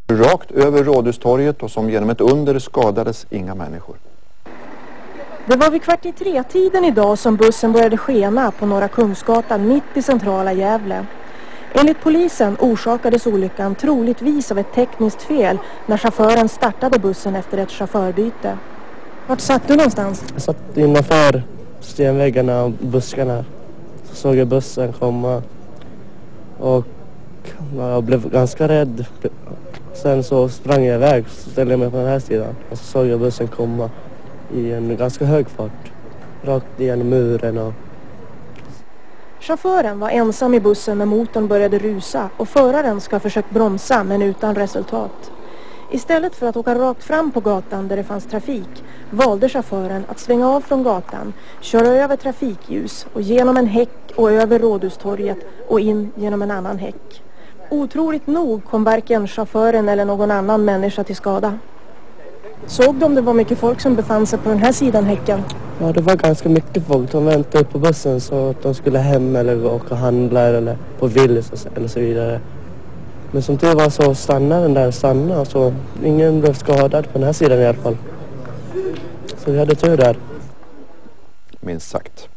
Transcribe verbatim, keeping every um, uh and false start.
Rakt över Rådhustorget och som genom ett under skadades inga människor. Det var vid kvart i tre-tiden idag som bussen började skena på Norra Kungsgatan mitt i centrala Gävle. Enligt polisen orsakades olyckan troligtvis av ett tekniskt fel när chauffören startade bussen efter ett chaufförbyte. Vart satt du någonstans? Jag satt innanför stenväggarna och buskarna. Så såg jag bussen komma och jag blev ganska rädd. Sen så sprang jag iväg och ställde jag mig på den här sidan. Och så såg jag bussen komma i en ganska hög fart. Rakt igenom muren. Och... Chauffören var ensam i bussen när motorn började rusa och föraren ska ha försökt bromsa men utan resultat. Istället för att åka rakt fram på gatan där det fanns trafik valde chauffören att svänga av från gatan, köra över trafikljus och genom en häck och över Rådhustorget och in genom en annan häck. Otroligt nog kom varken chauffören eller någon annan människa till skada. Såg de om det var mycket folk som befann sig på den här sidan häcken? Ja, det var ganska mycket folk. De väntade på bussen så att de skulle hem eller åka och handla eller på Willys eller så vidare. Men som det var så stannade den där stanna så ingen blev skadad på den här sidan i alla fall. Så vi hade tur där. Minst sagt.